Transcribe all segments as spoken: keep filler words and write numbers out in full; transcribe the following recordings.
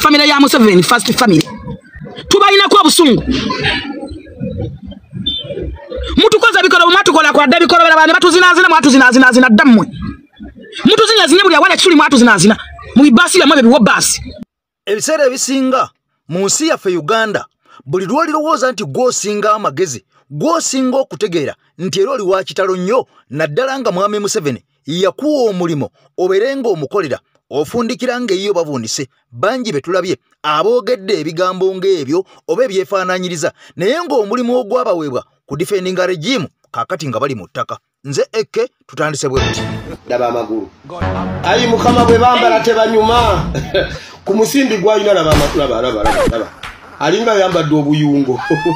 family ya Museveni first family tubayina ko busungu mutu koza bikolo mwatu kola kwa dabi kolo bana batu zinazina mwatu zinazina zina dammwe mutu zinya zinya buli awala chuli mwatu zinazina mu basi ya mwe biwo basi ebisere bisinga mu nsi yaffe Uganda buli lwali lowooza nti gwosinga amagezi gwosinga okutegeera nti era oli wa kitalo nnyo naddala nga mwami Museveni yakuwa omulimo oberenga omukolera ofundikira ng'eyo bavundise bangi betulabye aboogedde ebigambo ng'ebyo oba ebyefaanaanyiriza naye ng'omulimu ogwabaweebwa ku defending regime kakati nga bali mu ttaka nze Eke tutandise bwe tuti daba amagulu ayi mukama bwe bambala tebanyuma ku musimbi gwayina laba laba laba laba alinga yambadde obuyungo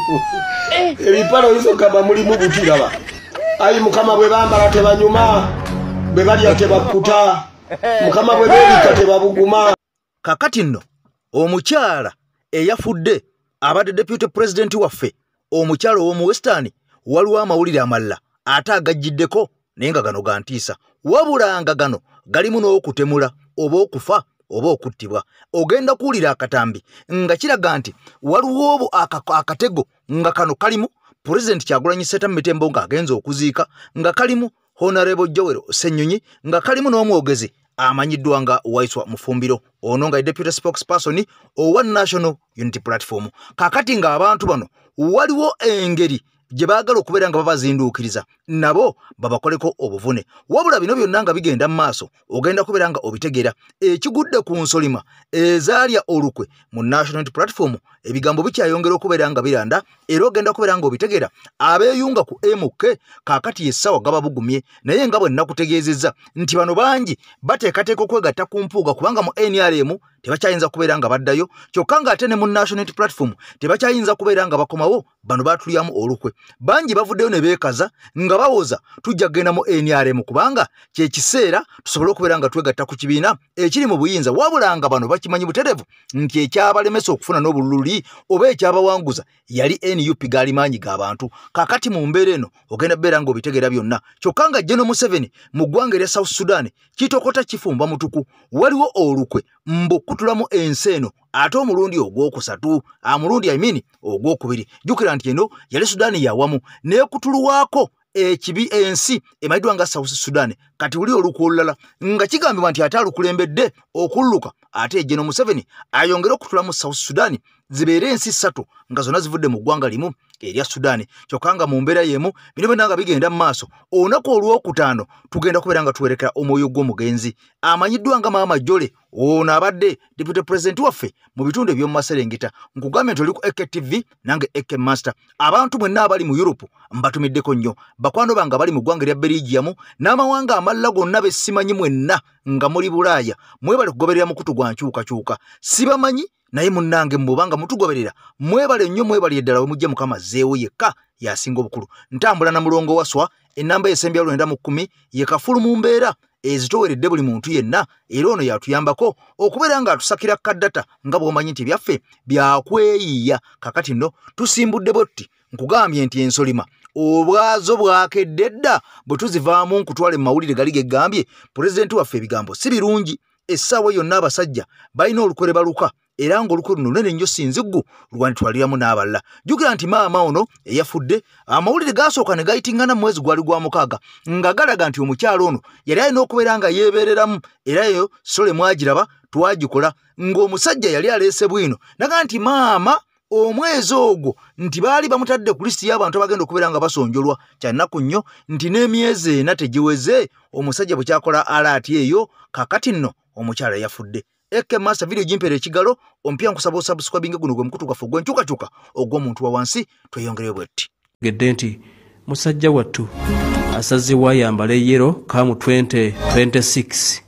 ebipalo biso kaba mulimu butiraba ayi mukama bwe bambala tebanyuma bwe balya tebakkuta mukama bwe beerika tebabuguma kakati nno omukyala eyafudde abadde deputy president waffe omukyala ow'omu Western waliwo amawulire amalala ate agajjiddeko naye nga gano gantiisa wabulanga gano galimu n'okutemula oba okufa oba okuttibwa ogenda kuwulira akatambi nga kiraga nti waliwo obo akatego nga kano kalimu President Kyagulanyi Ssentamu Mitembo ng'agenza okuziika nga kalimu Honorable Joel Ssenyonyi nga kalimu n'omwogezi amanyiddwa nga Waiswa Mufumbiro ono nga deputy spokesperson owa National Unity Platform kakati nga abantu bano waliwo engeri gye baagala okubeera nga babazinduukiriza nabo babakoleko obuvune wabula bino byonna nga bigenda mu maaso ogenda kubeera nga obitegeera ekigudde ku nsolima ezaalya olukwe mu National Unity Platform ebigambo bikyayongera okubeera nga biranda era ogenda kubeera nga obitegeera abeeyunga ku M K kaakati yessawa gaba bugumye naye nga bwe nnakutegeezezza nti bano bangi bateekateeka okwegatta ku mpuuga kubanga mu N R M tebakyayinza kubeera nga baddayo kyokka nga ate ne mu National Unity Platform tebakyayinza kubeera nga bakomawo bano baatulyamu olukwe bangi bavuddeyo ne beekaza nga bawoza tujja kugenda mu N R M kubanga kye kiseera tusobole okubeera nga twegatta ku kibiina ekiri mu buyinza wabulanga bano bakimanyi buterevu nti ekyabalemesa okufuna n'obululu oba ekyabawanguza yali N U P gaalimaanyi g'abantu kakati mu mbeera eno ogenda beera nga obitegeera byonna kyokka nga General Museveni mu ggwanga erya South Sudan kitokota kifumba mutuku waliwo olukwe mbokutulamu ensi eno ate omulundi ogwokusatu amulundi I mean ogwokubiri jjukira nti eno yali Sudan yawamu neekutulwako ekibi ensi emayiddwa nga South Sudan kati uli olukwe olulala nga kigambibwa nti ate alukulembedde okululuka ate General Museveni ayongera okutulamu South Sudan zibeere ensi ssatu nga zonna zivudde mu ggwanga limu erya Sudan kyokka nga mu mbeera y'emu bino byonna nga bigenda mu maaso olunaku olwokutaano tugenda kubeera nga tuwerekera omwoyo gw'omugenzi amanyiddwa nga Maama Jole ono abadde deputy president waffe mu bitundu eby'omu Maserengeta nkugambye nti oli ku Eke T V nange Eke Master abantu mwenna abali mu Europe mbatumiddeko nnyo bakwano bange abali mu ggwanga erya Belgium n'amawanga amalala gonna be simanyi mwenna nga muli Bulaaya mwebale kugoberera mukutu gwa nkyukakyuka sibamanyi naye munnange mbubanga mutugoberera mwebale nnyo mwebale eddala we mujje Mukama zeewo yekka yasinga obukulu ntambula na mulongo waswa ennamba esembya lwenda mu kkumi ye kafulu mu mbeera ezitoweredde buli muntu yenna era ono yatuyambako okubeera nga atusakira kaddata nga bw'omanyi nti byaffe byakweyiiya kakati nno tusimbudde botti nkugambye nti ensolima obwazo bwakedde dda bwe tuzivaamu nkutwale mu mawulire gali gegambye pulezidenti waffe ebigambo si birungi essaawa yonna abasajja balina olukwe baluka era ng'olukwe luno lunene nnyo sinziggu lwanitwaliramu n'abalala jjukira nti maama ono eyafudde amawulire gaasooka ne gayitingana mu mwezi gwali gwa mukaaga nga galaga nti omukyalo ono yali alina okubeera nga yeebeereramu era eyo sole mwagiraba twagikola ng'omusajja yali aleese bwino naga nti maama omwezi ogwo nti baali bamutadde ku lisiti y'abantu abagenda okubeera nga basonjolwa kyannaku nnyo nti n'emyezi ena tegiweze omusajja bwe kyakola alaati eyo kakati nno omukyala yafudde Eke Master video jimpere ekigalo ompya nkusaba osubscribinge guno gwe mukutu gaffe gwenkyukakyuka ogw'omuntu wa wansi tweyongere bwetti gedde nti musajja wattu asazeewo ayambale yero kamu twenty twenty-six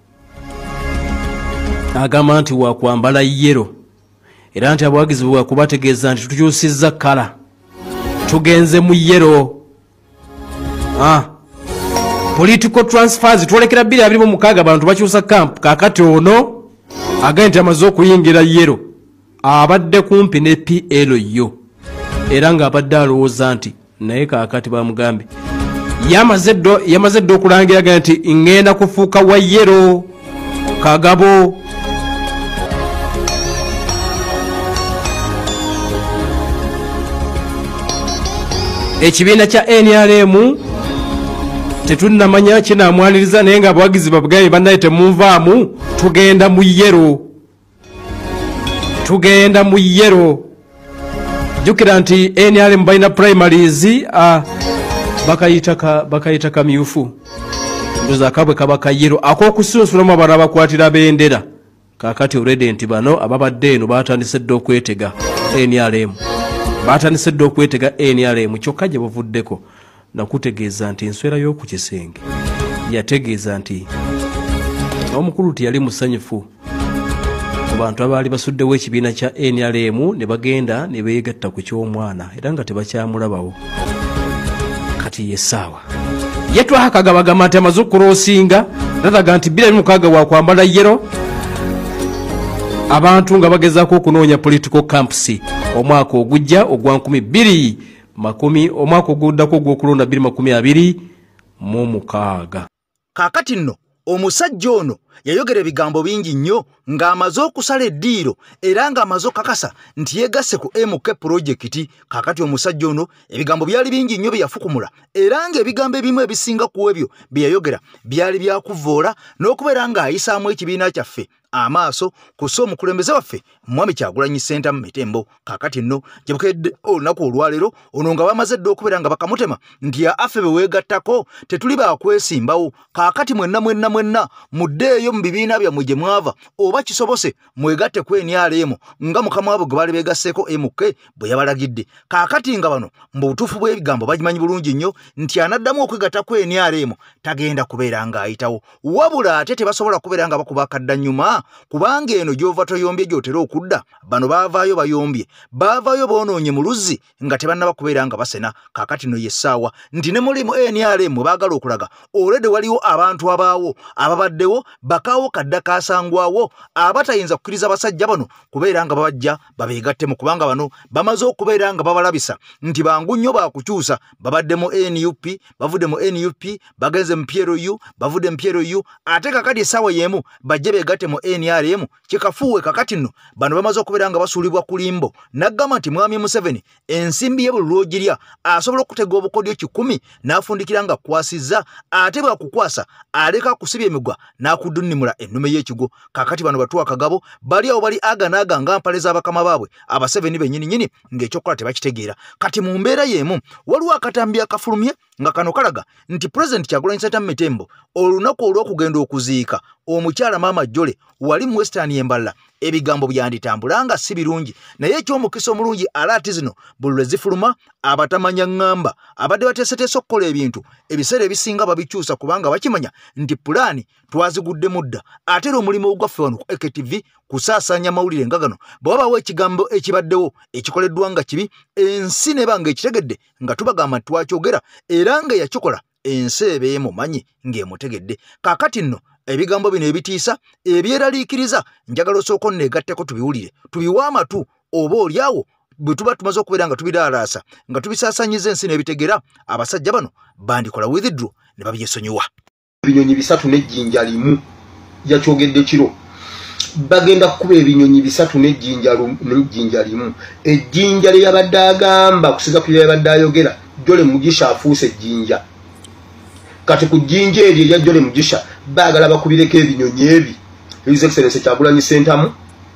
agamba nti wakwambala yero era nti abawagizi bwe kubategeeza nti tukyusizza kala tugenze mu yero ah political transfers twolekera bbiri abiri mu mukaaga abantu bakyusa camp kakati ono agaye nti amaze okuyingira yero abadde kumpi ne P L yo era ng'abadde alowooza nti naye kakati bamugambye yamaze dda okulangira agaye nti ngenda kufuuka wa yero kagabo ekibiina kya N R M tetunnamanya kinamwaniriza naye nga abawagizi babugaye bannaye temunvaamu tugenda mu yero tugenda mu yero jukira nti N R M balina primaries uh, bakayita bakayita kamyufu ndoza kabwe kabaka yero akokusunsulamu abala bakwatira bendera kakati already nti bano ababadde eno batandise ddo okwetega N R M batandise ddo okwetega N R M kyokka gye buvuddeko nakutegeeza nti enswera y'oku kisenge yategeeza nti omukulu tiyali musanyufu ku bantu abaali basuddewo ekibiina kya N R M ne bagenda ne beegatta ku ky'omwana era nga tebakyamulabawo kati yesaawa yetwakagabagamba nti amaze okurosinga nalaga nti bbiri mukaaga wa kwambala yero abantu nga bagezaako okunoonya political camps omwaka ogujja ogwa nkumi bbiri makumi omwaka oguddako ogw'okulonda bbiri makumi abiri mu mukaaga. Kaakati nno omusajja ono yayogera ebigambo bingi nnyo ng'amaze okusala eddiiro era ng'amaze okakasa nti yeegasse ku M K project. Kaakati omusajja ono ebigambo byali bingi nnyo bye yafukumula era ng'ebigambo ebimu ebisinga ku ebyo bye yayogera byali byakuvoola n'okubeera ng'ayisaamu ekibiina kyaffe amaaso kuso omukulembeze waffe Mwami Kyagulanyi Ssentamu Mitembo. Kaakati nno gye bukedde olunaku olwaleero ono nga bamaze dde okubeera nga bakamutema nti ya affe be weegattako tetuli baakwesimbawo. Kaakati mwenna mwenna mwenna muddeeyo mu bibiina byammwe gye mwava oba kisobose mwegatte ku N R M nga mukama wabwe gwe baali beegasseeko M K bwe yabalagidde. Kaakati nga bano mu butuufu bw'ebigambo bagimanyi bulungi nnyo nti anaddamu okwegatta ku N R M tagenda kubeera ng'ayitawo wabula ate tebasobola kubeera nga bakuba kaddanyuma kubanga eno gy'ova toyombye gy'otera okudda bano baavaayo bayombye baavaayo boonoonye mu luzzi nga tebannaba kubeera nga basena. Kaakati no yessaawa nti ne mulimu N R M baagala okulaga olwedde waliwo abantu abaawo ababaddewo bakaawo kadda kaasangwawo abatayinza kukkiriza basajja bano kubeera nga babajja babeegattemu kubanga bano bamaze okubeera nga babalabisa nti bangu nnyo baakukyusa babadde mu N U P bavudde mu N U P bagenze mu P L U bavudde mu P L U ate kakati essaawa y'emu bajje beegatte mu N R M kikafuuwe. Kakati nno bano bamaze okubeera nga basuulibwa ku limbo n'aggamba nti Mwami Museveni ensimbi ye buli lw'ogirya asobola okutega obukodyo kikumi n'afundikira nga kwasizza ate bwakukwasa aleka kusibya emigwa n'akudunnimula ennume y'ekigo. Kaakati bano batuwa akagabo bali awo bali aga naaga nga mpale z'abakama baabwe abaseveni bennyini nyini ng'ekyokukola tebakitegeera. Kati mu mbeera y'emu waliwo akatambi akafulumye nga kano kalaga nti Pulezidenti Kyagulanyi Ssentamu Mitembo olunaku olw'okugenda okuziika omukyala Maama Jole wali mu Western Yembala ebigambo byanditambula nga si birungi naye eky'omukisa omulungi alaati zino buli lwe zifuluma abatamanya ŋŋamba abadde bateeseteese okukola ebintu ebiseera ebisinga babikyusa kubanga bakimanya nti pulaani twaziguddemu dda ate era omulimu ogwaffe wano ku A K T V kusaasaanya mawulire nga gano bwe babawo ekigambo ekibaddewo ekikoleddwa nga kibi ensi neba ng'ekitegedde nga tubagamba nti twakyogera era nga yakikola ensi eba emumanyi ng'emutegedde. Kaakati nno ebigambo bino ebitiisa ebyeraliikiriza njagala osooka nneegatteko tubiwulire tubiwe amatu oba olyawo bwe tuba tumaze okubeera nga tubiraalaasa nga tubisaasanyiza ensi n'ebitegera abasajja bano bandikola withdraw ne babyesonyiwa. Ebinyonyi bisatu n'ejjinja limu yakyogedde kiro bagenda kukuba ebinyonyi bisatu n'ejjinja limu. Ejjinja lye yabadde agamba kusiga ku yabadde ayogera Jole Mugisha afuuse ejjinja. Kati ku jjinja eryo erya Jole Mugisha baagala bakubireko ebinyonyi ebi His Excellency Kyagulanyi Ssentamu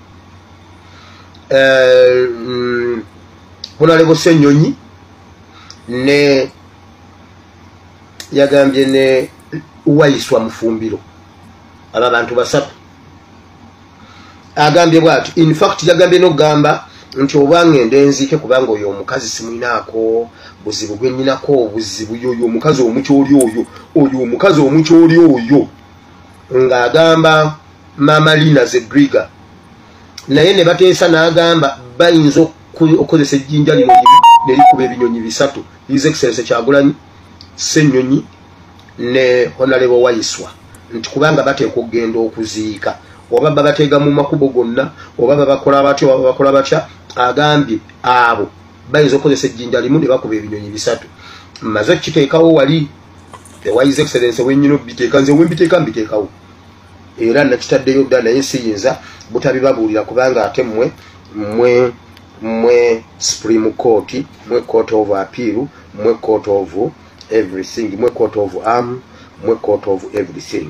Honorable Ssenyonyi ne yagambye ne Waiswa Mufumbiro aba bantu basatu agambye bwati in fact yagambye n'ogamba nti obwangende enzike kubanga oyo omukazi simulinaako buzibu gwe nninako obuzibu yoyo omukazi omukyoli oyo oyo omukazi omukyoli oyo ng'agamba Mama Lina Zebriga naye ne bateesa n'agamba bayinza okukozesa ejjinja lino nerikuba ebinyonyi bisatu His Excellency Kyagulanyi Ssenyonyi ne Honorable Waiswa nti kubanga bateeka okugenda okuziika oba babateega mu makubo gonna oba babakola batyo oba bakola batya agambye abo bayinza okukozesa ejjinja limu ne bakuba ebinyonyi bisatu. Mmaze kiteekawo wali ewa His Excellency wennyini obiteeka nze wembiteeka mbiteekawo era nakitaddeyo dda naye siyinza butabibabuulira kubanga ate mmwe mmwe mwe Supreme Court, mwe Court of Appeal, mwe Court of everything, mwe Court of Arm, mwe Court of everything.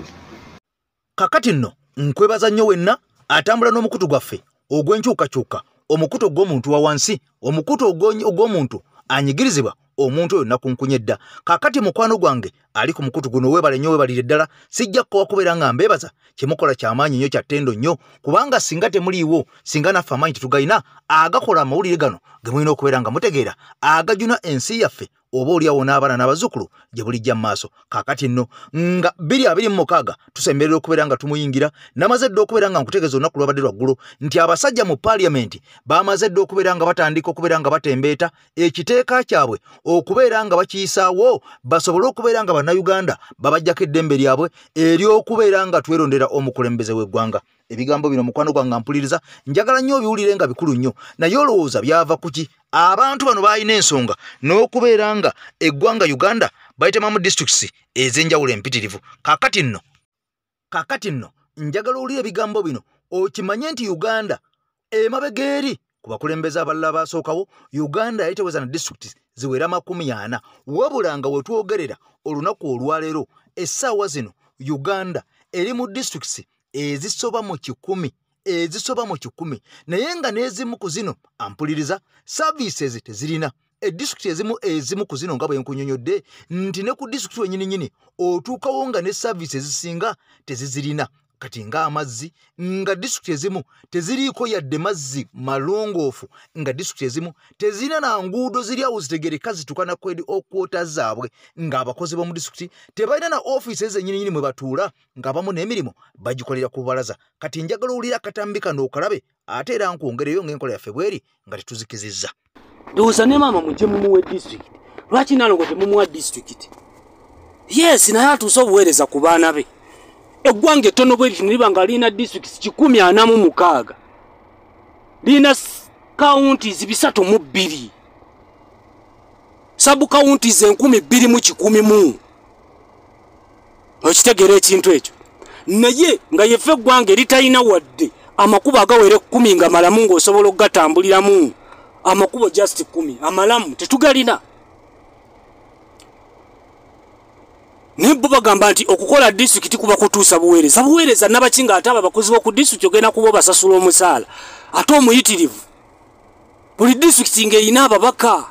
Kakati nno nkwebaza nnyo wenna atambula n'omukutu gwaffe ogw'enkyukakyuka, omukutu ogw'omuntu wa wansi, omukutu ogw'omuntu anyigirizibwa omuntu oyo nakunkunyedda. Kakati mukwano gwange ali ku mukutu guno webale nnyo webalire ddala, sijja kukowa kubeera nga mbeebaza kyemukola kyamaanyi nnyo kya ttendo nnyo, kubanga singa temuliiwo, singa naffe amaanyi tetugayina agakola amawulire gano ge mulina okubeera nga mutegeera agajuna ensi yaffe oba oliawo n'abaana n'abazzukulu gye bulijja mu maaso. Kaakati nno nga bbiri abiri mu mukaaga tusemberera okubeera nga tumuyingira, namaze dda okubeera nga nkutegeeza olunaku lwabadde lwaggulu nti abasajja mu paaliyamenti baamaze dda okubeera nga batandika okubeera nga batembeeta ekiteeka kyabwe okubeera nga bakiyisaawo basobole okubeera nga bannayuganda babajjako eddembe lyabwe ery'okubeera nga twerondera omukulembeze w'eggwanga. Ebigambo bino mukwano gwange mpuliriza, njagala nnyo obiwulire nga bikulu nnyo, naye olowooza byava kuki? Abantu bano balina ensonga n'okubeera nga eggwanga Uganda bayitemamu districts ez'enjawulo empitirivu. Kaakati nno kaakati nno njagala owulire ebigambo bino okimanye nti Uganda emabega eri ku bakulembeze abalala basookawo, Uganda yali teweza na districts ziwera makumi ana, wabula nga we twogerera olunaku olwaleero essaawa zino Uganda eri mu districts ezisoba mu kikumi ezisoba mu kikumi, naye nga n'ezimu ku zino ampuliriza services tezirina. Edistrict ezimu ezimu ku zino nga bwe nkunyonyodde nti ne ku district wenyini nyini otuukawo nga ne services ezisinga tezizirina. Kati nga amazzi, nga district ezimu teziriiko yadde mazzi malongoofu, nga district ezimu tezirina na nguudo ziri awo zitegereka zitukana kwedi okwota zaabwe, nga abakozi b'omu district tebalina na office ezennyini nyini mwe batuula, ng'abamu n'emirimu bagikolera ku balaza. Kati njagala owulira akatambi kano okalabe, ate era nkwongereyo ng'enkola yaffe bweri nga tetuzikizizza. Ndowooza ne maama mujje mumuwe district. Lwaki nalo ngo temumuwa district? Yes, naye atuuse obuweereza ku baana be. Eggwanga ettono bwe lino liba nga lina districts kikumi ana mu mukaaga, lina counties bisatu mu bbiri, sub counties enkumi bbiri mu kikumi mu. Okitegeera ekintu ekyo? Naye nga yeffe eggwanga eritalina wadde amakubo agawera ekkumi nga malamu ng'osobola okugatambuliramu, amakubo just kumi amalamu tetugalina. Nimbo bagamba nti okukola district kuba kutuusa buweereza. Buweereza nabakinga ate abakozi b'oku district ogenda kuba basasula omusaala ate omuyitirivu. Buli district ng'erina ababaka,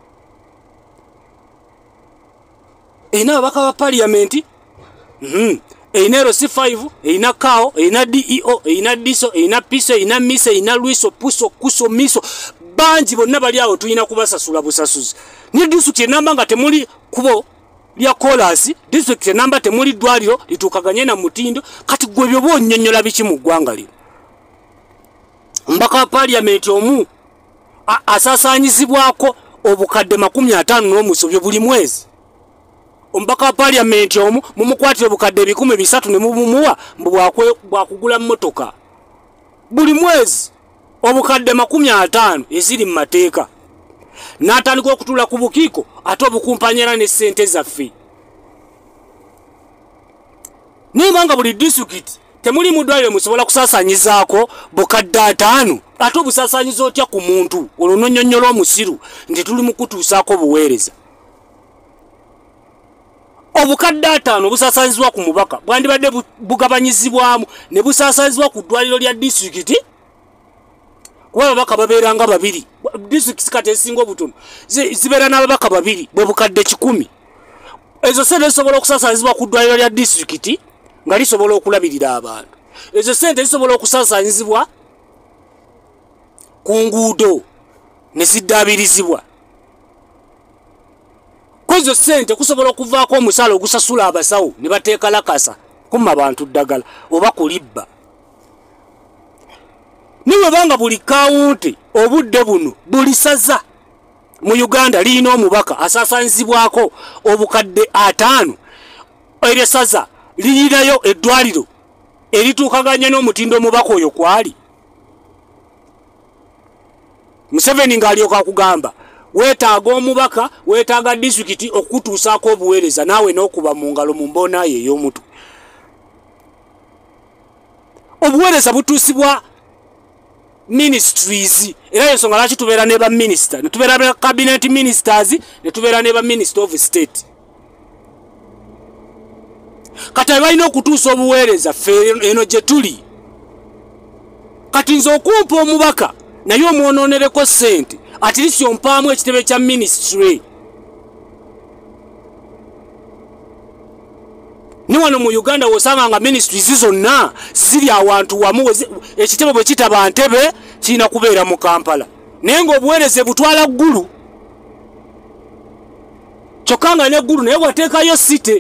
erina ababaka ba parliament, mm erina L C five, erina K A O, erina D E O, erina D I S O, erina P I S O, erina M I S O, erina Lwiso, Puso, Kuso, Miso. Bangi bonna bali awo tulina kubasasula busasuzi. Ni district enamba nga temuli kubo lya kolasi, district enamba temuli ddwaliro litukaganye na mutindo. Kati gwe byo bonnyonnyola biki mu ggwanga lino? Mbaka wa parliament omu asasaanyizibwako obukadde makumi ataano n'omusobyo buli mwezi. Ombaka wa parliament omu mumukwatira obukadde ebikumi bisatu ne mubumuwa bwakugula mmotoka buli mwezi obukadde makumi ataano eziri mu mateeka. N'atandika okutula ku bukiiko ate obukumpanyera ne ssente zaffe. Nimba buli district temuli mu ddwaliro musobola kusaasaanyizaako bukadde ataano, ate obusaasaanyiza otya ku muntu olunonyonnyola omusiru nti tuli mu kutuusaako buweereza. Obukadde ataano busaasaanyizibwa ku mubaka bwandibadde bugabanyizibwamu ne busaasaanyizibwa ku ddwaliro lya district. Kuba ababaka babeeranga babiri, district kati esinga obutono zibeera n'ababaka babiri bwe bukadde kikumi. Ezo sente zisobola okusaasaanyizibwa ku ddwaliro lya district nga lisobola okulabirira abantu. Ezo sente zisobola okusaasaanyizibwa ku nguudo ne ziddaabirizibwa. Kwezo sente kusobola okuvaako omusaala ogusasula abasawo ne bateeka lakasa kumma bantu ddagala oba kulibba. Niwe banga buli kawunti obudde buno buli saza mu Uganda lino omubaka asaasaanyizibwako obukadde ataano, eryo saza liyirayo eddwaliro erituukaganya n'omutindo omubaka oyo kwali. Museveni ng'alyoka akugamba weetaaga omubaka, weetaaga district okutuusaako obuweereza, naawe n'okuba mu ngalo mu mboona ye ey'omutwe. Obuweereza butuusibwa ministries era ensonga lwaki tubeera ne ba minister ne tubeera ne cabinet ministers ne tubeera ne ba minister of state kati balina okutuusa obuweereza ffe eno gye tuli kati nze okumpa omubaka naye omwononereko ssente at least ompaamu ekitebe kya ministry ni wano mu Uganda wosanga nga ministries zonna ziri awantu wamu ekitebe bwe kitaba Ntebe kirina kubeera mu Kampala naye ng'obuweereze butwala ggulu kyokka nga n'eggulu naye wateekayo site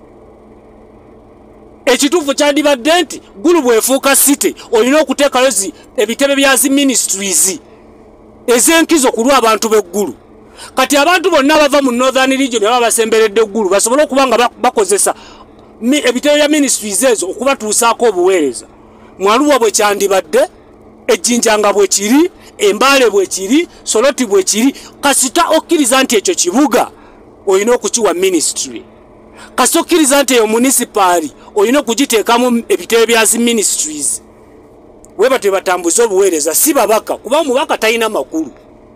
ekituufu kyandibadde nti ggulu bwefuuka site olina okuteekayo ebitebe bya zi ministries ez'enkizo ku lw'abantu b'eggulu kati abantu bonna bava mu Northern Region baba basemberedde eggulu basobole okuba nga bakozesa ebitebe bya ministries ezo okubatuusaako obuweereza Mwaluwa bwe kyandibadde ejjinja nga bwe kiri Embaale bwe kiri Soroti bwe kiri kasita okkiriza nti ekyo kibuga olina okukiwa ministry kasita okkiriza nti eyo municipali olina okugiteekamu ebitebe bya zi ministries weba tebatambuza obuweereza si babaka kuba omubaka talina makulu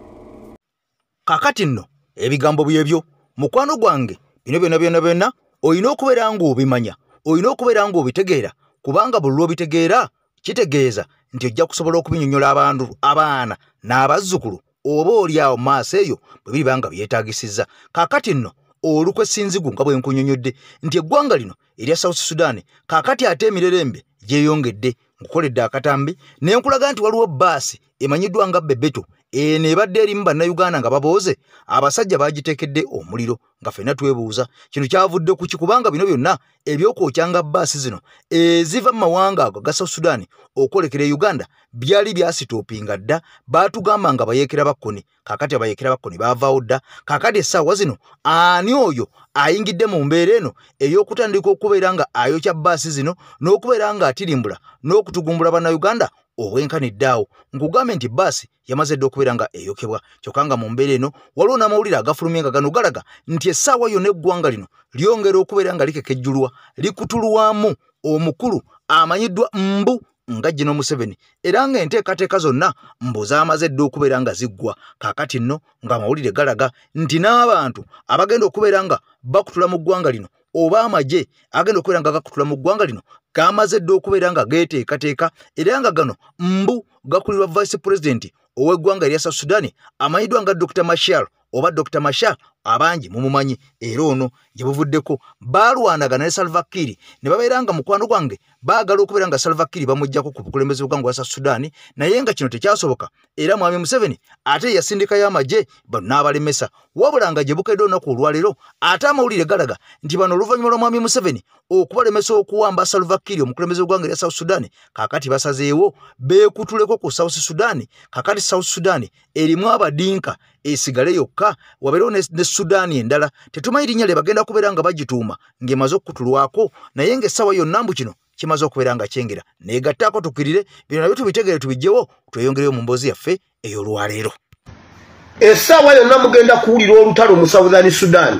kakati nno ebigambo byebyo mukwano gwange bino byonna byonna byonna olina okubeera ng'obimanya olina okubeera ng'obitegeera kubanga buli lw'obitegeera kitegeeza nti ojja kusobola okubinyonnyola abantu abaana n'abazzukulu oba oli awo maaso eyo bwe biriba nga byetaagisizza kaakati nno olukwe sinzigu nga bwe nkunyonnyodde nti eggwanga lino erya South Sudan kaakati ate emirerembe gyeyongedde nkukoledde akatambi ne nkulaga nti waliwo bbaasi emanyiddwa nga Bebeto eno ebadde erimu bannayuganda nga babooze abasajja bagiteekedde omuliro nga ffenna twebuuza kino kyavudde ku kikubanga bino byonna ebyokwokyanga bbaasi zino eziva mu mawanga ago ga South Sudan okwolekera e Uganda byali byasitoopinga dda baatugamba nga bayeekera bakkoni kaakati abayeekera bakkoni baavaawo dda kaakati essaawa zino ani oyo ayingidde mu mbeera eno ey'okutandika okubeera nga ayokya bbaasi zino n'okubeera nga atirimbula n'okutugumbula bannayuganda obwenkaniddaawo nkugambe nti bbaasi yamaze dde okubeera nga eyokebwa kyokka nga mu mbeera eno waliwo n'amawulire agafulumye nga gano galaga nti essaawa yonna eggwanga lino lyongera okubeera nga likekejjulwa likutulwamu omukulu amanyiddwa mbu nga Gino Museveni era nga enteekateeka zonna mbu zaamaze dde okubeera nga ziggwa kaakati nno ng'amawulire galaga nti n'abantu abagenda okubeera nga bakutula mu ggwanga lino oba amagye agenda okubeera nga gakutula mu ggwanga lino gamaze dde okubeera nga geeteekateeka era nga gano mbu gakulirwa vice president ow'eggwanga erya South Sudan amanyiddwa nga Doctor Machar oba Doctor Machar abangi mumumanyi era ono gye buvuddeko baalwanagana ne Salva Kiir ne babeera nga mukwano gwange baagala okubeera nga Salva Kiir bamuggyako ku bukulembeze bw'eggwanga bwa South Sudan naye nga kino tekyasoboka era mwami Museveni ate yasindika y'amagye bano n'abalemesa wabula nga gye bukedde olunaku olwaleero ate amawulire galaga nti bano oluvannyuma lwa mwami Museveni okubalemesa okuwamba Salva Kiir omukulembeze w'eggwanga erya South Sudan kaakati basazeewo beekutuleko ku South Sudan kaakati South Sudan erimu abadinka esigale yokka wabeerewo ne, ne Sudaani endala tetumanyi linnya lye bagenda kubeera nga bagituuma ng'emaze okutulwako naye ng'essaawa yonna mbu kino kimaze okubeera nga kyengera neegattaako tukirire bino nabyo tubitegere tubijjewo tweyongereyo mu mboozi yaffe ey'olwaleero essaawa yonna mugenda kuwulira olutalo mu Southern Sudan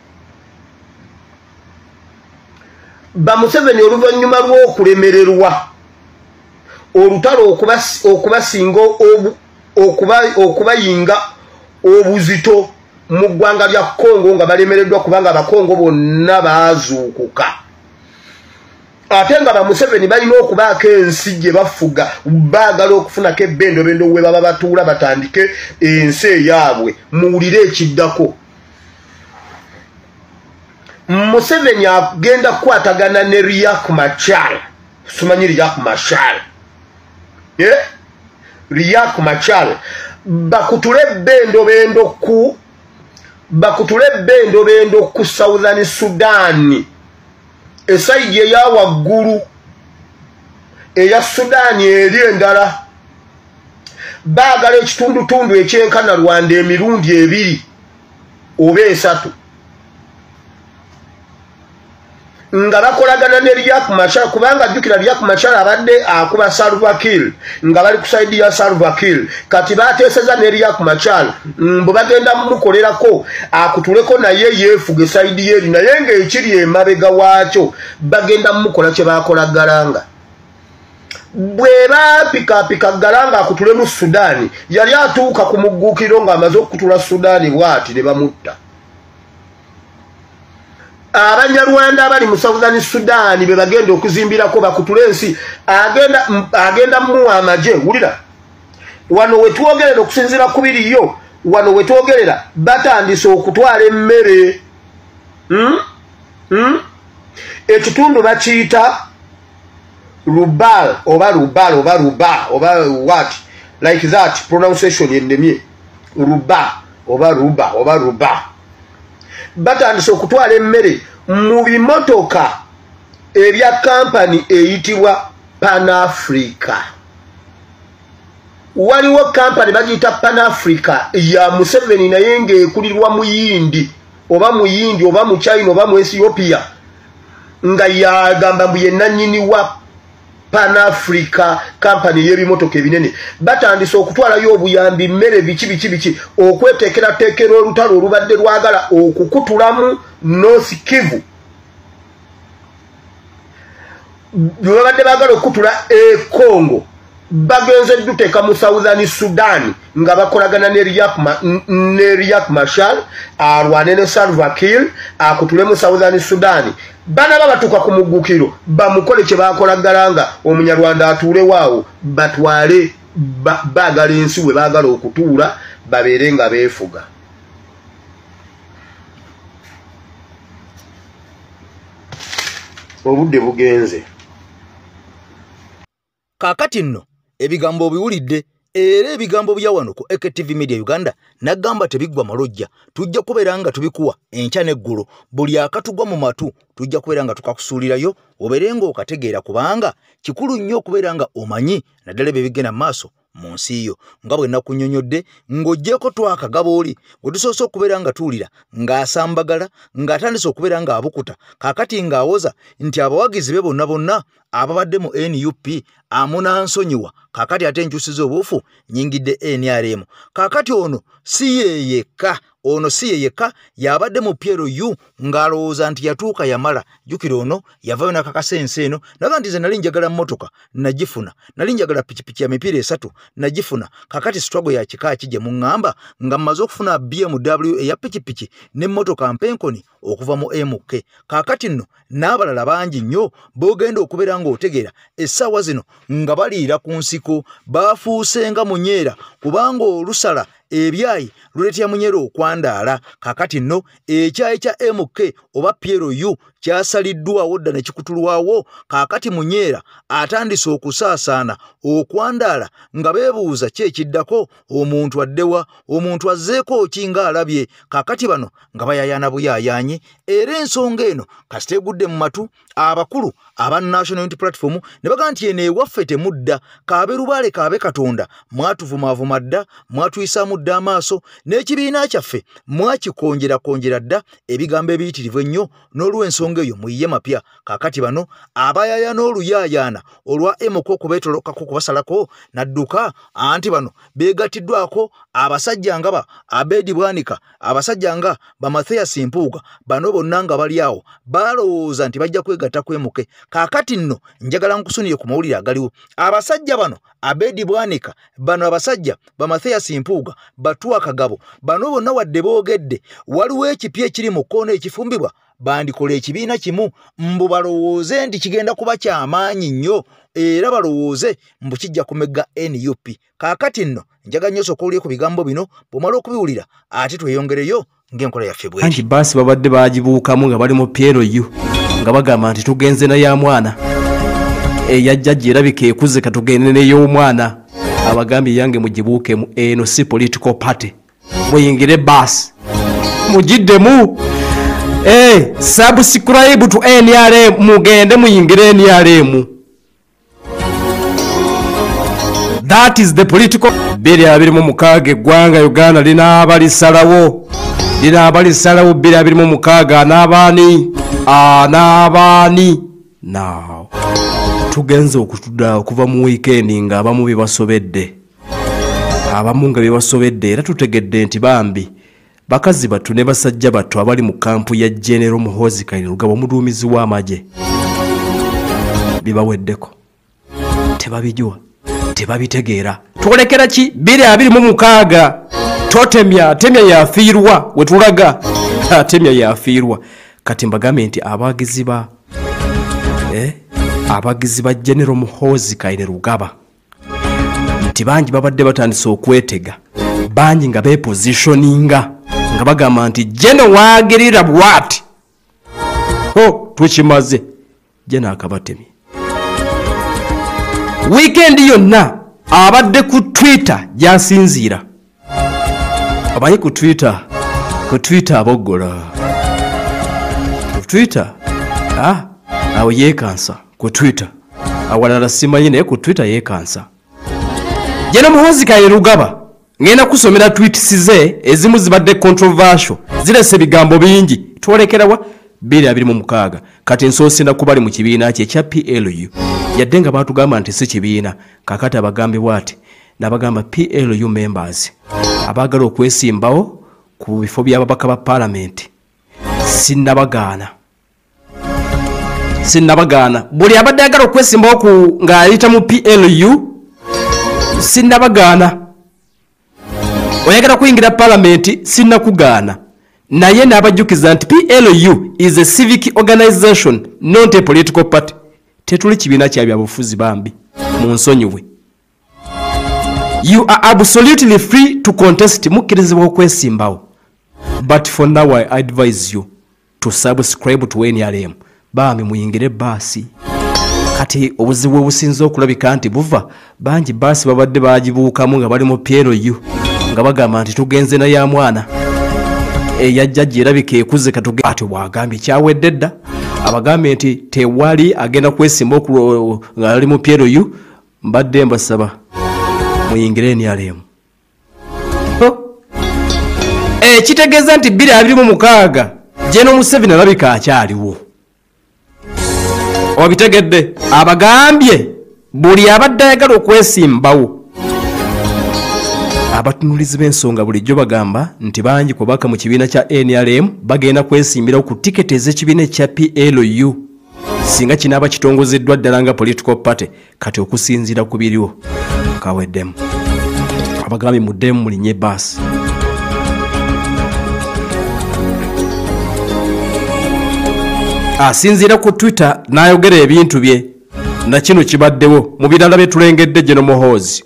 Bamuseveni oluvannyuma lw'okulemererwa olutalo okubasinga okubayinga obuzito mu ggwanga lya Congo nga balemereddwa kubanga abakongo bonna baazuukuka ate nga Bamuseveni balina okubaako ensi gye bafuga baagala okufunako ebbendobendo we baba batuula batandike ensi eyaabwe muwulire ekiddako Museveni agenda kukwatagana ne Riek Machar simanyi Riek Machar ye Riek Machar bakutule bendo ku bakutule bendo bendo ku Southern Sudan esaidi ya waggulu eya Sudan eri endala baagala ekitundu tundu ekyenkana Rwanda emirundi ebiri oba esatu nga bakolagana ne Riek Machar kubanga jjukira Riek Machar abadde akuba Salva Kiir nga bali ku side ya Salva Kiir kati bateeseza ne Riek Machar mbu bagenda mukolerako akutuleko naye yeefuge side yeri naye ng'ekiri emabega waakyo bagenda mukola kye baakolagalanga bweba pika pika galanga akutule mu Sudani yali atuuka ku muggukiro ng'amaze okutula Sudani bwati ne bamutta. Abanyarwanda abali mu Southern Sudan be bagenda okuzimbirako bakutule ensi agenda agenda mu amaje wulira wano wetwogerera okusinzira kubiriyo wano wetwogerera batandise okutwala emmere hmm? hmm? ekitundu bakiyita Rubal oba Rubal oba Ruba oba what like that pronunciation endemye Ruba oba Ruba oba Ruba batandise okutwala emmere mu bimotoka ebya kampani eyitibwa Pan Africa. Waliwo kampani bagiyita Pan Africa ya Museveni naye ng'ekulirwa mu Yindi oba mu Yindi oba mu China oba mu Ethiopia nga yagamba mbu ye nannyini wa Pan Africa kampani y'ebimotoka ebinene batandise okutwalayo obuyambi mmere biki biki biki okweteekerateekera olutalo olubadde lwagala okukutulamu North Kivu babadde baagala okutula e Congo bagenze duteeka mu Southern Sudan nga bakolagana ne Riek ne Riek Machar alwane ne Salva Kiir akutule mu Southern Sudan bana babatuka ku muggukiro bamukole kye bakolagala nga omunyarwanda atuule waawo batwale baagala ensi we baagala okutuula babeere nga beefuga. Obudde bugenze kaakati nno ebigambo biwulidde era ebigambo bya wano ku A K T V Media Uganda nagamba tebiggwa malojja tujja kubeera nga tubikuwa enkya n'eggulu buli akatugwa mu matu tujja kubeera nga tukakusuulirayo obeere nga okategeera kubanga kikulu nnyo okubeera nga omanyi naddala bye bigenda mu maaso mu nsi yo nga bwe nakunnyonnyodde ng'oggyeko twakagaba oli gwe tusoose okubeera nga tuwulira ng'asambagala ng'atandise okubeera nga abukuta kaakati ng'awoza nti abawagizi be bonna bonna ababadde mu N U P amunansonyiwa kaakati ate enkyusiza obuufu nnyingidde N R M kaakati ono si ye yekka ono si ye yekka yabadde mu P L U ng'alowooza nti yatuuka yamala jjukira ono yavayo nakakasa ensi eno naga nti ze nali njagala mmotoka nagifuna nali njagala pikipiki ya mipiira esatu nagifuna kaakati struggle ya kika ki gye muŋŋamba nga mmaze okufuna B M W eya pikipiki n'emmotoka mpenkoni okuva mu M K kaakati nno n'abalala bangi nnyo boogenda okubeera ng'otegeera essaawa zino nga baliira ku nsiko baafuuse nga munyeera kubanga olusala ebyayi luletya munyera okwandaala kaakati nno ekyayi kya M K oba P L U kyasaliddwawo dda ne kikutulwawo kaakati munyeera atandise okusaasaana okwandaala nga beebuuza ki ekiddako omuntu addewa omuntu azzeeko ki ng'alabye kaakati bano nga bayayaana buyaayaanyi era ensonga eno kasita egudde mu matu abakulu aba National Unity Platform ne baga nti eno ewaffe temudda kaabe lubaale kaabe katonda mwatuvumaavuma dda mwatuyisaamu dda amaaso n'ekibiina kyaffe mwakikonjerakonjera dda ebigambo ebiyitirivu ennyo n'olw'ensonga eyo muyiye mapya kaakati bano abayayaana oluyaayaana olwa M K okubeetolokako kubasalako nadduka anti bano beegattiddwako abasajja nga ba Abedi Bwanika abasajja nga ba Mathias Mpuuga bano bonna nga bali awo balowooza nti bajja kwegatta ku M K kaakati nno njagala nkusunire ku mawulire agaliwo abasajja bano Abedi Bwanika bano abasajja ba Mathias Mpuuga batwa akagabo bano bonna wadde boogedde waliwo ekipya ekiri mu kkoona ekifumbibwa bandikola ekibiina kimu mbu balowooze nti kigenda kuba kyamaanyi nnyo era balowooze mbu kijja kumegga N U P kaakati nno njaga nnyo sokoolye ku bigambo bino bw'omala okubiwulira ate tweyongereyo ng'enkola yaffe bwe anti baasi babadde baagibuukamu nga bali mu P L U nga bagamba nti tugenze na ya mwana eyajjajja erabika ekuze katugende n'ey'omwana abagambye yange mugibuukemu eno si political party muyingire baasi mugiddemu eh subscribe to N R M mugende muyingire N R M that is the political biri abiri mu mukaaga eggwanga Uganda lina abalisalawo lina abalisalawo biri abiri mu mukaaga n'abaani n'abaani now tugenze okutudda okuva mu weekend nga abamu bibasobedde abamu nga bibasobedde era tutegedde nti bambi bakazi batu ne basajja batu abali mu kampu ya General Muhoozi Kainerugaba omuduumizi w'amagye bibaweddeko tebabijua tebabitegeera twolekera ki bbiri abiri mu mukaaga totemya temya yafiirwa wetulaga temya yafiirwa kati mbagambe nti abagizi ba eh abagizi ba General Muhoozi Kainerugaba nti bangi babadde batandise okwetega bangi nga bepositioninga nga bagamba nti General waagirira bwati ho tukimaze General akabatemye weekend yonna abadde ku Twitter jasinzira abaye ku Twitter ku Twitter abogola ku Twitter ah awo yekansa ku Twitter awalala simanyi naye ku Twitter yekansa General Muhoozi Kainerugaba ngenda kusomera tweets ze ezimu zibadde controversial zirese bigambo bingi twolekerawa bbiri abiri mu mukaaga kati nsoosi na kubali mu kibiina kye kya P L U yadde nga baatugamba nti si kibiina kakati abagambe bwati n'abagamba P L U members abaagala okwesimbawo ku bifo by'ababaka ba parliament sinnabagaana sinnabagaana buli abadde agala okwesimbawo ku ng'ayita mu P L U sinnabagaana oyagala kuyingira parliament sinnakugaana naye n'abajjukiza nti P L U is a civic organization not a political party tetuli kibiina kya byabufuzi bambi mu nsonyiwe you are absolutely free to contest mukkirizibwa okwesimbawo but for now I advise you to subscribe to N R M bami muyingire baasi kati obuzibu obusinza okulabika nti buva bangi baasi babadde bagibuukamu nga bali mu P L U nga bagamba nti tugenze na ya mwana eyajjajja erabika ekuze katuge ati bwagambye kyawedde dda abagambe nti tewali agenda kwesimba nga ali mu P L U mbadde mbasaba muyingire N R M ekitegeeza nti bbiri abiri mu mukaaga General Museveni alabika akyaliwo obitegedde abagambye buli abadde ayagala okwesimbawo abatunulizi b'ensonga bulijjo bagamba nti bangi kubaka mu kibiina kya N R M bagenda kwesimbirawo ku tiketi ez'ekibiina ekya P L U singa kinaaba kitongozeddwa ddala nga political party kati okusinziira ku biriwo kaweddemu abagambye muddemu mulinye baasi asinziira ku Twitter n'ayogera ebintu bye na kino kibaddewo mu birala bye tulengedde General Muhoozi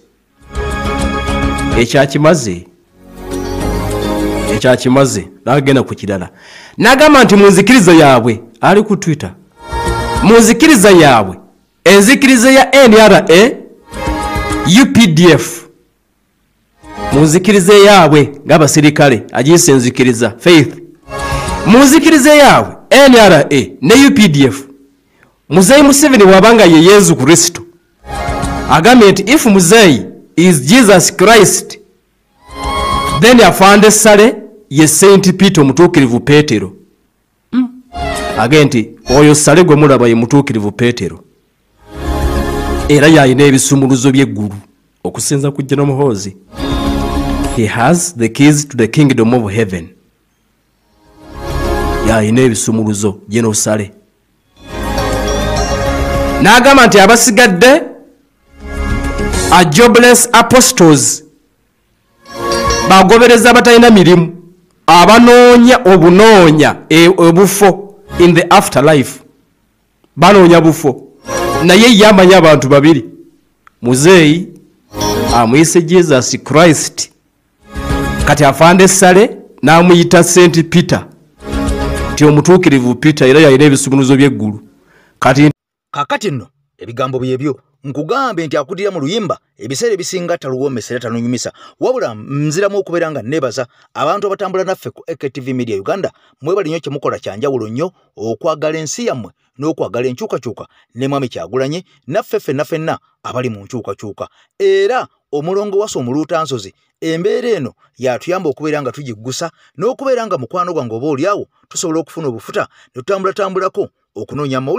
ekyakimaze ekyakimaze n'agenda ku kirala n'agamba nti mu nzikiriza yaabwe ali ku Twitter mu nzikiriza yaabwe enzikiriza ya N R A U P D F mu nzikiriza yaabwe ng'abasirikale agiyise enzikiriza faith mu nzikiriza yaabwe N R A ne U P D F Muzeyi Museveni wabanga ye Yesu Kristo agambye nti if Muzeyi is Jesus Christ then afande sale ye Saint Peter omutuukirivu Petero mm. agenti oyo sale gwe mulaba ye mutuukirivu Petero era yayina ebisumuluzo by'eggulu okusinza ku General Muhoozi he has the keys to the kingdom of heaven yayina ebisumuluzo General Sale n'agamba nti abasigadde a jobless apostles bagobereza abatalina mirimu abanoonya obunoonya obufo in the afterlife banoonya bufo naye yamanya abantu babiri Muzeyi amuyise Jesus Christ kati afande Sale n'amuyita Saint Peter ti omutuukirivu Peter era yayina ebisumuluzo by'eggulu kati kakati nno ebigambo byebyo nkugambe nti akudira mu luyimba ebiseera ebisinga taluwomesera tanunyumisa wabula nziramu okubeera nga nebaza abantu abatambula naffe ku A K T V Media Uganda mwebali nnyo kyemukola kyanjawulo nnyo okwagala ensi yammwe n'okwagala enkyukakyuka ne Mwami Kyagulanyi naffe ffenna ffenna abali mu nkyukakyuka era omulongo wase omuluutansozi embeera eno yatuyamba okubeera nga tugiggusa n'okubeera nga mukwano gwange oba oliawo tusobola okufuna obufuta ne tutambulatambulako okunoonya amawulire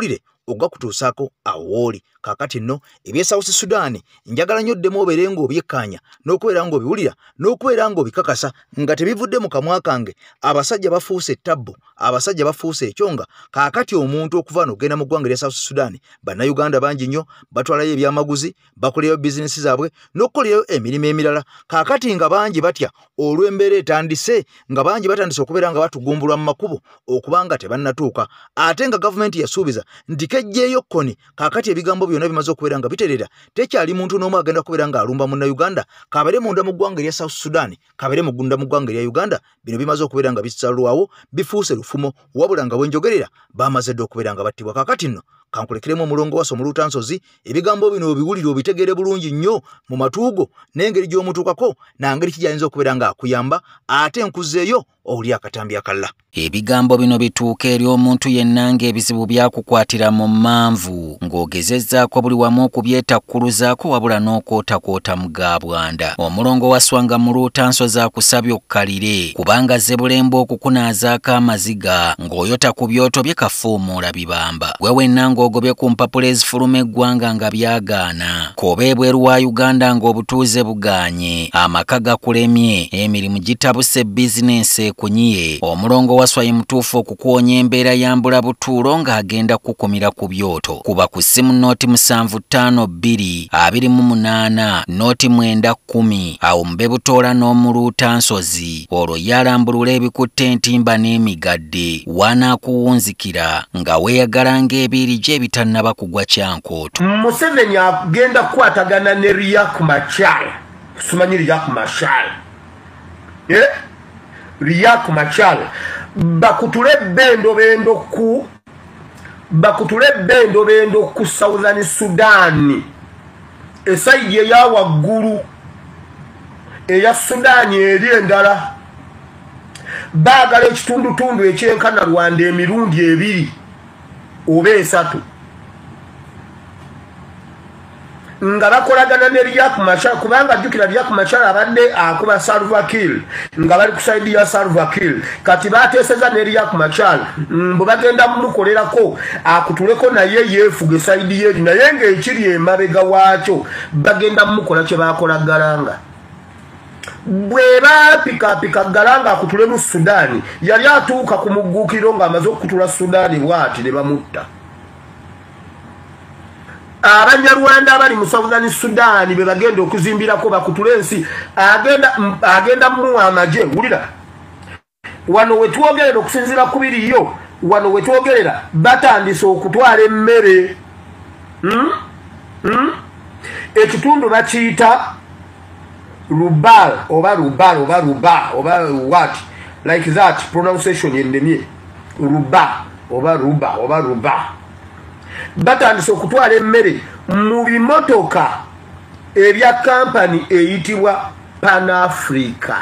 ogakutuusaako awo wooli. Kaakati nno ebye South Sudan njagala nnyo ddemu obeere ng'obyekkaanya n'okubeera ng'obiwulira n'okubeera ng'obikakasa nga tebivudde mu kamwa kange. Abasajja bafuuse ettabbo, abasajja bafuuse ekyonga. Kaakati omuntu okuva n'ogenda mu ggwanga erya South Sudan, bannayuganda bangi nnyo batwalayo ebyamaguzi, bakoleyo bizinesi zaabwe n'okukolerayo emirimu emirala. Kaakati nga bangi batya olw'embeera etandise, nga bangi batandise okubeera nga batugumbulwa mu makubo okubanga tebannatuuka. Ate nga gavumenti yasuubiza nti kejjeeyo kkoni. Kaakati ebigambo byonna bimaze okubeera nga biterera. Tekyali muntu n'omu agenda kubeera ng'alumba munnayuganda, kabeere munda mu ggwanga erya South Sudan, kabeere mugunda mu ggwanga erya Uganda. Bino bimaze okubeera nga bisalwawo, bifuuse lufumo, wabula nga bwe njogerera bamaze dde okubeera nga battibwa. Kaakati nno kankulekeremu omulongo waso mu Lutansozi, ebigambo bino obiwulire obitegeere bulungi nnyo mu matuugo n'engeri gy'omutuukako nangeri kijayinza okubeera nga akuyamba, ate nkuzeeyo oli akatambi akalla. Ebigambo bino bituuka eri omuntu yenna ng'ebizibu byakukwatira mu manvu, ng'ogezezzaako buli wamu okubyetakkuluzaako wabula n'okootakoota mu gaabwanda. Omulongo waswanga mu Lutansozi akusabye okkalire, kubanga Zebbulembe okukunaazaako amaziga ng'oyota ku byoto bye kafuumuula bibamba. Gwe wenna ng'ogobye ku mpapula ezifuluma eggwanga nga byagaana, koba ebweru wa Uganda ng'obutuuze bugaanye, amaka gakulemye, emirimu gitabuse bizinensi kunyiye. Omulongo waswa ye mutuufu okukuwonya embeera yambula butuulo ng'agenda kukumira ku byoto. Kuba ku ssimu nooti musanvu ttaano bbiri abiri mu munaana nooti mwenda kkumi awo mube butoola n'omu Lutansozi, olwo yalambulula ebikutte entimba n'emigadde wanaakuwunzikira nga weeyagala ng'ebiri gye bitannaba kugwa kyankooto. Museveni agenda kukwatagana ne Riek Machar. Simanyi Riek Machar. Eh? Riek Machar bakutule bendo bendo ku bakutule bendo bendo ku Southern Sudan, esayye ya waggulu eya Sudan eri endala, baagala ekitundutundu ekyenkana Rwanda emirundi ebiri oba esatu, nga bakolagana ne Riek Machar, kubanga jjukira Riek Machar abadde akuba Salva Kiir nga bali ku side ya Salva Kiir. Kati bateeseza ne Riek Machar mbu bagenda mumukolerako akutuleko naye yeefuge side ye, naye ng'ekiri emabega waakyo bagenda mumukola kye baakola Galanga. Bwe baapikaapika Galanga akutule mu Sudaani, yali atuuka ku mugguukiro ng'amaze okutula Sudaani bw'ati ne bamutta. Abanyarwanda abali mu Southern Sudan be bagenda okuzimbirako bakutule ensi, agenda agenda mu amaje. Wulira wano wetwogerera okusinzira ku biriyo, wano wetwogerera batandise okutwala emmere. hmm? hmm? Ekitundu bakiyita Rubal oba Rubal oba Ruba oba what like that pronunciation yendemye, Ruba oba Ruba oba Ruba. Batandise okutwala emmere mu bimotoka ebya kampani eyitibwa Pan Africa.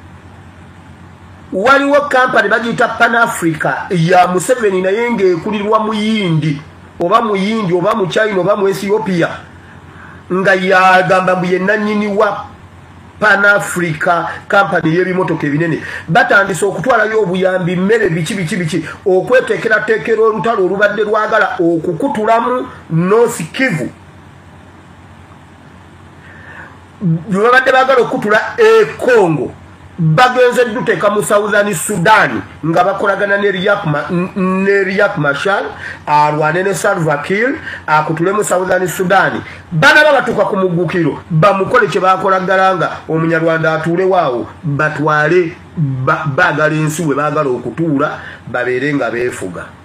Waliwo kampani bagiyita Pan Africa ya Museveni naye ng'ekulirwa muyindi oba muyindi oba mu China oba mu Ethiopia, nga yagamba mbu ye nannyini wa Pan Africa kampani y'ebimotoka ebinene. Batandise okutwalayo obuyambi, mmere biki biki biki, okweteekerateekera olutalo olubadde lwagala okukutulamu North Kivu. Lwe babadde baagala okutula e Congo, bagenze duteeka mu Southern Sudan nga bakolagana ne Riek Machar alwane ne Salva Kiir akutule mu Southern Sudan. Bana babatuuka ku muggukiro bamukole kye baakola Galanga, Omunyarwanda atuule waawo batwale baagala ensi we baagala okutuula babeere nga beefuga.